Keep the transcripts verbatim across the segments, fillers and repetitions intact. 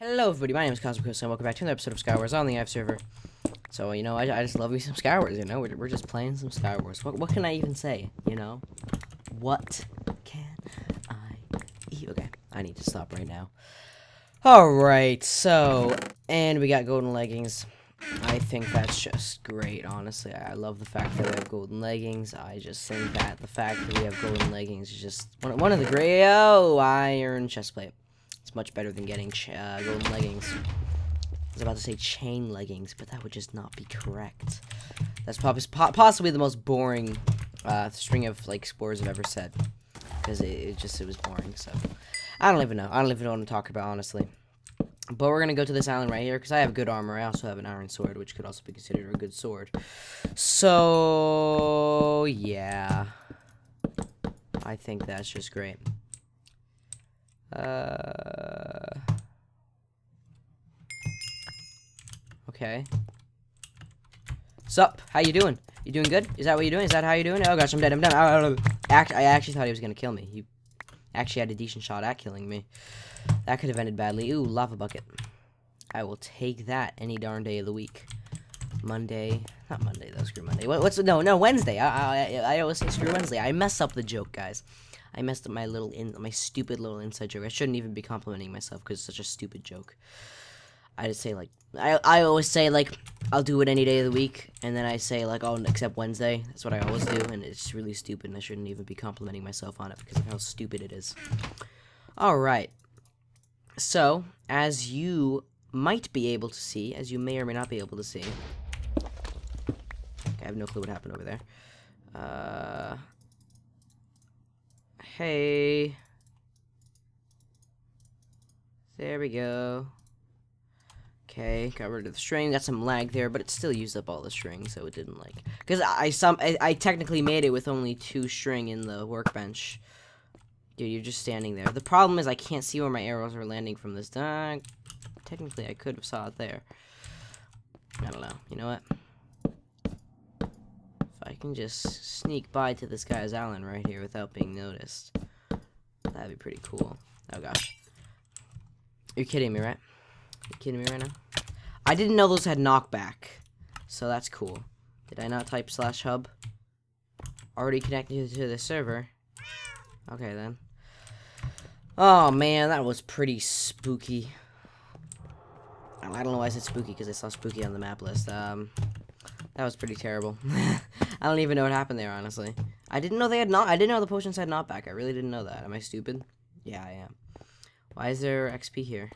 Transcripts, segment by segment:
Hello everybody, my name is Kosmicosine, and welcome back to another episode of SkyWars on the Hive server. So, you know, I, I just love me some SkyWars, you know, we're, we're just playing some SkyWars. What, what can I even say, you know? What can I eat? Okay, I need to stop right now. Alright, so, and we got golden leggings. I think that's just great, honestly. I love the fact that we have golden leggings. I just think that the fact that we have golden leggings is just one, one of the great, oh, iron chestplate. It's much better than getting ch uh, golden leggings. I was about to say chain leggings, but that would just not be correct. That's probably po possibly the most boring uh, string of like spores I've ever said, because it, it just it was boring. So I don't even know. I don't even know what I'm talking about, honestly. But we're gonna go to this island right here because I have good armor. I also have an iron sword, which could also be considered a good sword. So yeah, I think that's just great. Uh. Okay. Sup? How you doing? You doing good? Is that what you're doing? Is that how you're doing? Oh gosh, I'm dead. I'm dead. Act I actually thought he was gonna kill me. He actually had a decent shot at killing me. That could have ended badly. Ooh, lava bucket. I will take that any darn day of the week. Monday, not Monday. Though, screw Monday. What, what's no, no Wednesday? I, I I always say screw Wednesday. I mess up the joke, guys. I messed up my little in my stupid little inside joke. I shouldn't even be complimenting myself because it's such a stupid joke. I just say like I I always say like I'll do it any day of the week, and then I say like oh except Wednesday. That's what I always do, and it's really stupid. And I shouldn't even be complimenting myself on it because of how stupid it is. All right. So as you might be able to see, as you may or may not be able to see, okay, I have no clue what happened over there. Uh. Hey. There we go. Okay, got rid of the string. Got some lag there, but it still used up all the string, so it didn't like. Because I some I, I technically made it with only two string in the workbench. Dude, you're just standing there. The problem is I can't see where my arrows are landing from this. Uh, technically, I could have saw it there. I don't know. You know what? I can just sneak by to this guy's island right here without being noticed. That'd be pretty cool. Oh gosh. You're kidding me, right? You're kidding me right now? I didn't know those had knockback. So that's cool. Did I not type slash hub? Already connected to the server. Okay then. Oh man, that was pretty spooky. I don't know why I said spooky, because I saw spooky on the map list. Um... That was pretty terrible. I don't even know what happened there, honestly. I didn't know they had not. I didn't know the potions had knockback. I really didn't know that. Am I stupid? Yeah, I am. Why is there X P here?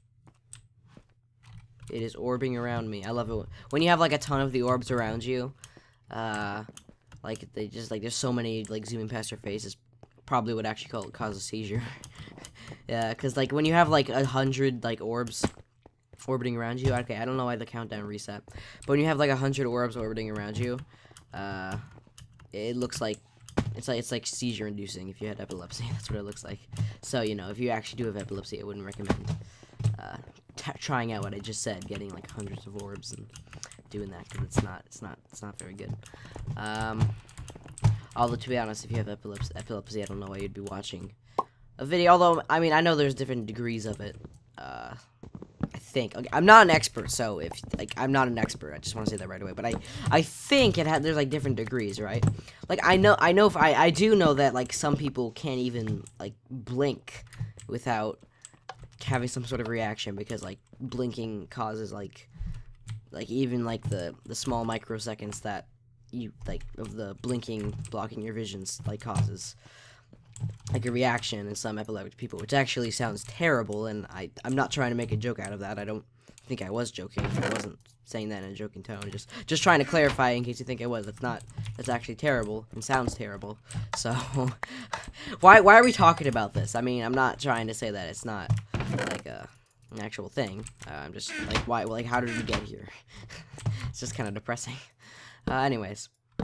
It is orbing around me. I love it when you have like a ton of the orbs around you. Uh, like they just like there's so many like zooming past your face is probably what actually call, cause a seizure. Yeah, because like when you have like a hundred like orbs orbiting around you. Okay, I don't know why the countdown reset, but when you have like a hundred orbs orbiting around you, uh, it looks like it's like it's like seizure inducing if you had epilepsy. That's what it looks like. So you know, if you actually do have epilepsy, I wouldn't recommend uh, t trying out what I just said, getting like hundreds of orbs and doing that because it's not it's not it's not very good. Um, although to be honest, if you have epilepsy, epilepsy, I don't know why you'd be watching a video. Although I mean, I know there's different degrees of it. Uh, I think okay, I'm not an expert, so if like I'm not an expert, I just want to say that right away. But I, I think it had there's like different degrees, right? Like I know, I know if I, I do know that like some people can't even like blink without having some sort of reaction because like blinking causes like, like even like the the small microseconds that you like of the blinking blocking your visions like causes like a reaction in some epileptic people, which actually sounds terrible, and I, I'm not trying to make a joke out of that. I don't think I was joking. I wasn't saying that in a joking tone. Just just trying to clarify in case you think I was. That's not, that's actually terrible and sounds terrible. So, why why are we talking about this? I mean, I'm not trying to say that it's not, like, a, an actual thing. Uh, I'm just, like, why, like, how did we get here? It's just kind of depressing. Uh, anyways.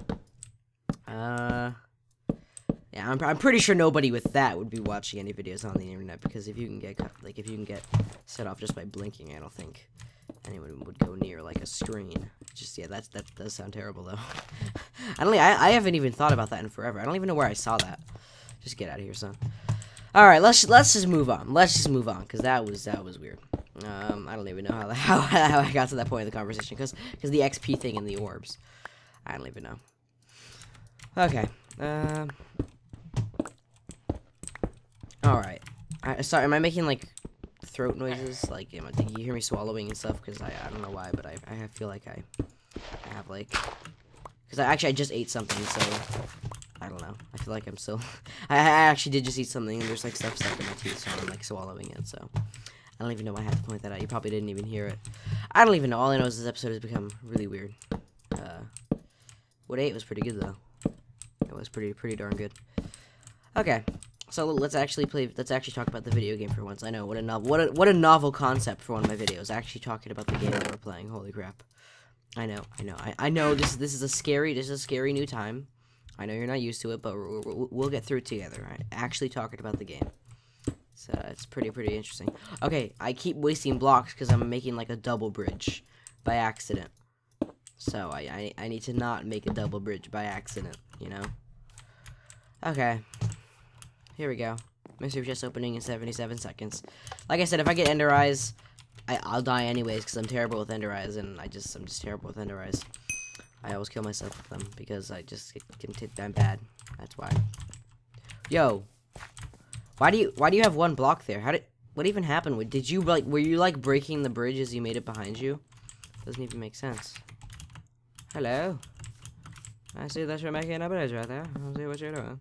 Uh... Yeah, I'm, I'm pretty sure nobody with that would be watching any videos on the internet, because if you can get like if you can get set off just by blinking, I don't think anyone would go near like a screen. Just yeah, that's that does sound terrible though. I don't. I I haven't even thought about that in forever. I don't even know where I saw that. Just get out of here, son. All right, let's let's just move on. Let's just move on, because that was that was weird. Um, I don't even know how how, how I got to that point in the conversation, because because the X P thing and the orbs. I don't even know. Okay. Um. All right. I, sorry, am I making like throat noises? Like, am I, do you hear me swallowing and stuff? Because I I don't know why, but I I feel like I I have like, because I actually I just ate something, so I don't know. I feel like I'm still. I, I actually did just eat something, and there's like stuff stuck in my teeth, so I'm like swallowing it. So I don't even know why I had to point that out. You probably didn't even hear it. I don't even know. All I know is this episode has become really weird. Uh, what I ate was pretty good though. It was pretty pretty darn good. Okay. So let's actually play. Let's actually talk about the video game for once. I know what a novel, what a what a novel concept for one of my videos. Actually talking about the game that we're playing. Holy crap! I know, I know, I, I know. This this is a scary. This is a scary new time. I know you're not used to it, but we're, we're, we'll get through it together. Right? Actually talking about the game. So it's pretty pretty interesting. Okay, I keep wasting blocks because I'm making like a double bridge by accident. So I, I I need to not make a double bridge by accident. You know. Okay. Here we go. Mystery chest opening in seventy-seven seconds. Like I said, if I get Ender Eyes, I, I'll die anyways because I'm terrible with Ender Eyes, and I just I'm just terrible with Ender Eyes. I always kill myself with them because I just can t I'm bad. That's why. Yo, why do you why do you have one block there? How did what even happened? Did you like were you like breaking the bridge as you made it behind you? Doesn't even make sense. Hello. I see that you're making a bridge right there. I'll see what you're doing.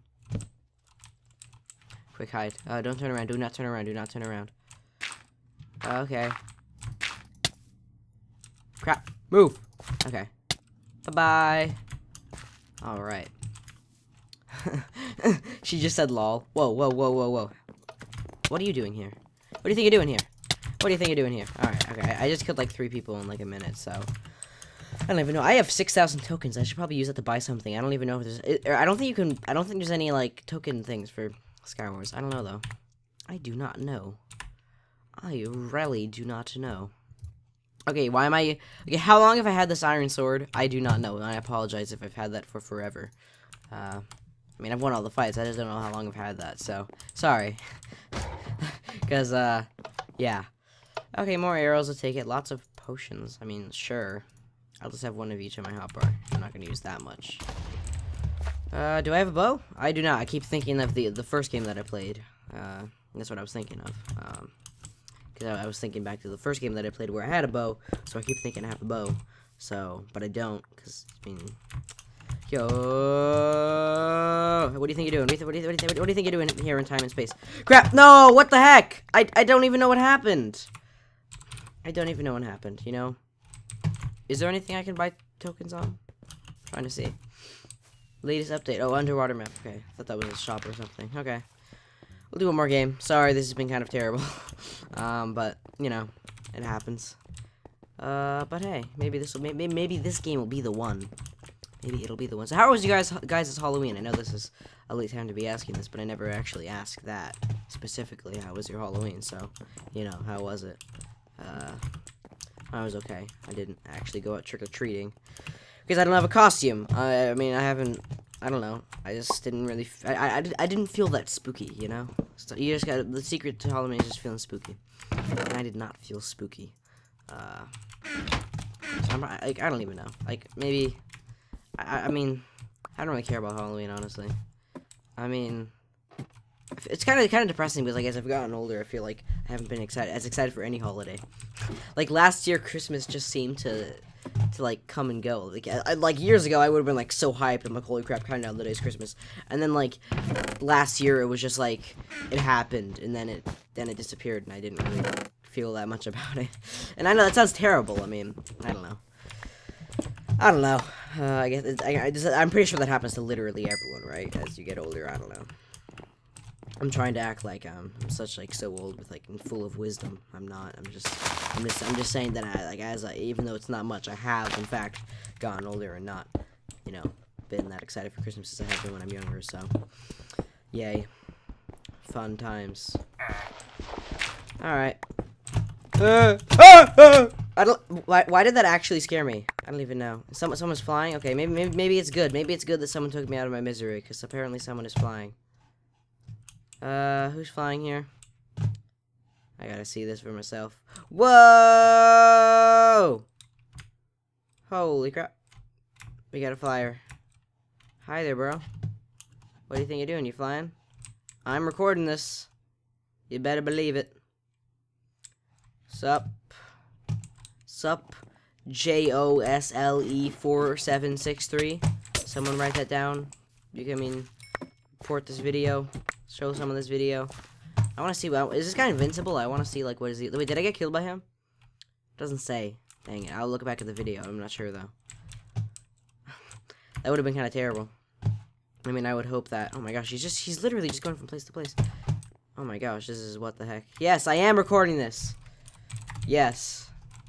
Quick hide. Uh, don't turn around. Do not turn around. Do not turn around. Uh, okay. Crap. Move. Okay. Bye-bye. Alright. She just said lol. Whoa, whoa, whoa, whoa, whoa. What are you doing here? What do you think you're doing here? What do you think you're doing here? Alright, okay. I just killed like three people in like a minute, so... I don't even know. I have six thousand tokens. I should probably use that to buy something. I don't even know if there's... It, I don't think you can... I don't think there's any, like, token things for... SkyWars. I don't know though. I do not know. I really do not know. Okay, why am I? Okay, how long have I had this iron sword? I do not know, and I apologize if I've had that for forever. Uh, I mean, I've won all the fights. I just don't know how long I've had that. So sorry. Cause uh, yeah. Okay, more arrows. I'll take it. Lots of potions. I mean, sure. I'll just have one of each in my hotbar. I'm not gonna use that much. Uh, do I have a bow? I do not. I keep thinking of the the first game that I played. Uh, that's what I was thinking of. Um, because I, I was thinking back to the first game that I played where I had a bow, so I keep thinking I have a bow. So, but I don't, because, I mean... Yo! What do you think you're doing? What do you, th what, do you, what, do you th what do you think you're doing here in time and space? Crap! No! What the heck? I, I don't even know what happened! I don't even know what happened, you know? Is there anything I can buy tokens on? I'm trying to see. Latest update. Oh, underwater map. Okay. I thought that was a shop or something. Okay. We'll do one more game. Sorry, this has been kind of terrible. um, but, you know, it happens. Uh, but hey, maybe this will, maybe, maybe this game will be the one. Maybe it'll be the one. So how was you guys, guys, this Halloween? I know this is a late time to be asking this, but I never actually asked that specifically. How was your Halloween? So, you know, how was it? Uh, I was okay. I didn't actually go out trick-or-treating. Because I don't have a costume. I, I mean, I haven't, I don't know. I just didn't really, f I, I, I didn't feel that spooky, you know? So you just got, the secret to Halloween is just feeling spooky. And I did not feel spooky. Uh, so I'm, like, I don't even know. Like, maybe, I, I mean, I don't really care about Halloween, honestly. I mean, it's kind of kind of depressing because, like, as I've gotten older, I feel like I haven't been excited as excited for any holiday. Like, last year, Christmas just seemed to... to like come and go. Like I, like years ago I would have been like so hyped. I'm like, holy crap, counting down the days Christmas. And then like last year it was just like it happened and then it then it disappeared and I didn't really feel that much about it. And I know that sounds terrible. I mean, I don't know. I don't know. Uh, I guess it's, I, I just, I'm pretty sure that happens to literally everyone, right? As you get older, I don't know. I'm trying to act like um, I'm such like so old with like full of wisdom. I'm not. I'm just. I'm just. I'm just saying that I like as I even though it's not much, I have in fact gotten older and not, you know, been that excited for Christmas as I have been when I'm younger. So, yay, fun times. All right. Uh, ah, ah! I don't. Why? Why did that actually scare me? I don't even know. Someone. Someone's flying. Okay. Maybe. Maybe. Maybe it's good. Maybe it's good that someone took me out of my misery because apparently someone is flying. Uh, who's flying here? I gotta see this for myself. Whoa! Holy crap. We got a flyer. Hi there, bro. What do you think you're doing? You flying? I'm recording this. You better believe it. Sup? Sup? J O S L E four seven six three. Someone write that down. You can, I mean, report this video. Show some of this video. I want to see, well, is this guy invincible? I want to see, like, what is he? Wait, did I get killed by him? Doesn't say. Dang it. I'll look back at the video. I'm not sure, though. That would have been kind of terrible. I mean, I would hope that. Oh my gosh, he's just, he's literally just going from place to place. Oh my gosh, this is what the heck. Yes, I am recording this. Yes.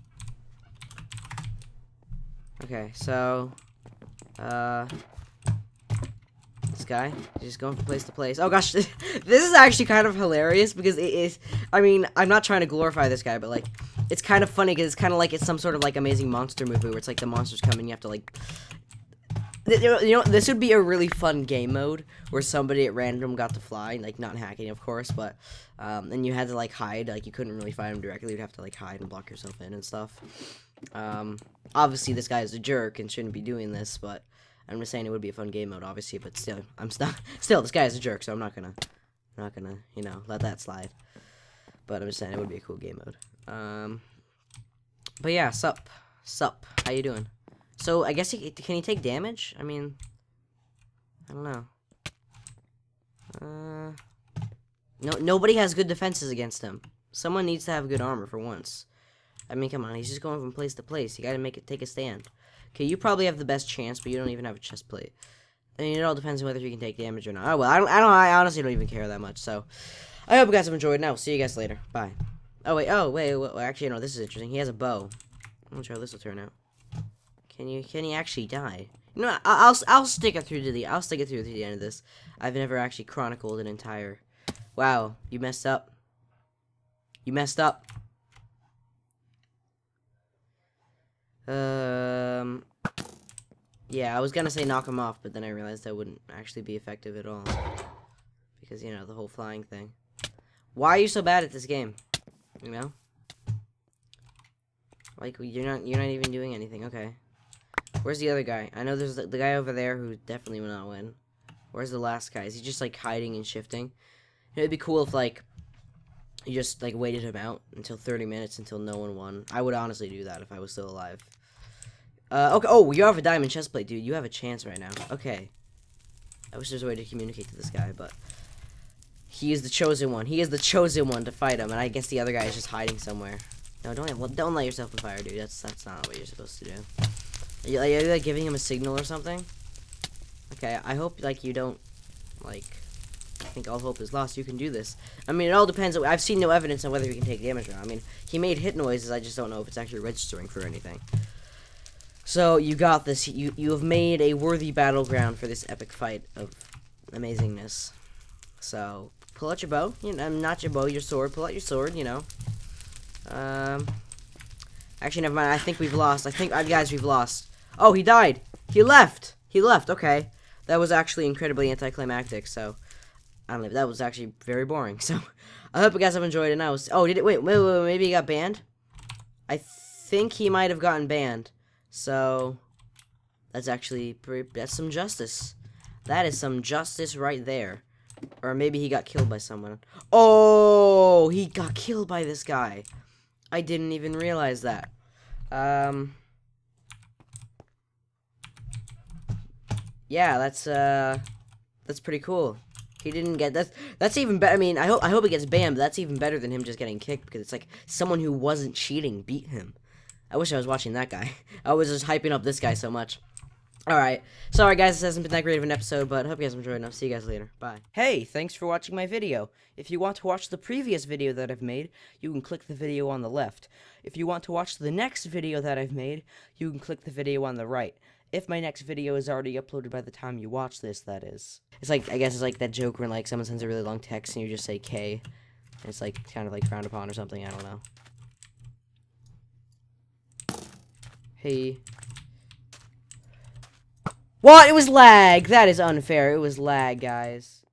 Okay, so, uh, this guy, he's just going from place to place. Oh gosh, this is actually kind of hilarious because it is, I mean, I'm not trying to glorify this guy, but like, it's kind of funny because it's kind of like it's some sort of like amazing monster movie where it's like the monsters come and you have to like, you know, this would be a really fun game mode where somebody at random got to fly, like not hacking, of course, but um, and you had to like hide, like you couldn't really find them directly. You'd have to like hide and block yourself in and stuff. Um, obviously, this guy is a jerk and shouldn't be doing this, but I'm just saying it would be a fun game mode, obviously. But still, I'm still still this guy is a jerk, so I'm not gonna, I'm not gonna, you know, let that slide. But I'm just saying it would be a cool game mode. Um, but yeah, sup, sup, how you doing? So, I guess he, can he take damage? I mean, I don't know. Uh, no, nobody has good defenses against him. Someone needs to have good armor for once. I mean, come on, he's just going from place to place. You gotta make it take a stand. Okay, you probably have the best chance, but you don't even have a chest plate. I mean, it all depends on whether you can take damage or not. Oh well, I don't, I don't, I honestly don't even care that much. So, I hope you guys have enjoyed. Now, see you guys later. Bye. Oh wait, oh wait, wait, wait actually, no, this is interesting. He has a bow. I'm not sure how this will turn out. Can you, can he actually die? You know what, I'll, I'll, I'll stick it through to the, I'll stick it through to the end of this. I've never actually chronicled an entire, wow, you messed up. You messed up. Um, yeah, I was gonna say knock him off, but then I realized that wouldn't actually be effective at all. Because, you know, the whole flying thing. Why are you so bad at this game? You know? Like, you're not, you're not even doing anything, okay. Where's the other guy? I know there's the, the guy over there who definitely will not win. Where's the last guy? Is he just, like, hiding and shifting? It'd be cool if, like, you just, like, waited him out until thirty minutes until no one won. I would honestly do that if I was still alive. Uh, okay. Oh, you have a diamond chest plate, dude. You have a chance right now. Okay. I wish there was a way to communicate to this guy, but he is the chosen one. He is the chosen one to fight him, and I guess the other guy is just hiding somewhere. No, don't, well, don't light yourself on fire, dude. That's, that's not what you're supposed to do. Are you, are you like giving him a signal or something? Okay, I hope like you don't like I think all hope is lost. You can do this. I mean, it all depends. I've seen no evidence on whether he can take damage or not. I mean, he made hit noises. I just don't know if it's actually registering for anything. So you got this. You you have made a worthy battleground for this epic fight of amazingness. So pull out your bow. You know, not your bow, your sword. Pull out your sword. You know. Um. Actually, never mind. I think we've lost. I think, uh, guys, we've lost. Oh, he died. He left. He left. Okay. That was actually incredibly anticlimactic, so I don't know. That was actually very boring. So I hope you guys have enjoyed it. Now, oh, did it? Wait, wait, wait, wait, maybe he got banned? I think he might have gotten banned. So that's actually pretty, that's some justice. That is some justice right there. Or maybe he got killed by someone. Oh, he got killed by this guy. I didn't even realize that. Um, yeah, that's uh, that's pretty cool. He didn't get that's that's even better. I mean, I hope I hope he gets banned, but that's even better than him just getting kicked because it's like someone who wasn't cheating beat him. I wish I was watching that guy. I was just hyping up this guy so much. Alright, sorry guys, this hasn't been that great of an episode, but I hope you guys enjoyed, and I'll see you guys later. Bye. Hey, thanks for watching my video. If you want to watch the previous video that I've made, you can click the video on the left. If you want to watch the next video that I've made, you can click the video on the right. If my next video is already uploaded by the time you watch this, that is. It's like, I guess it's like that joke where like someone sends a really long text and you just say K, and it's like kind of like frowned upon or something, I don't know. Hey. What? It was lag! That is unfair. It was lag, guys.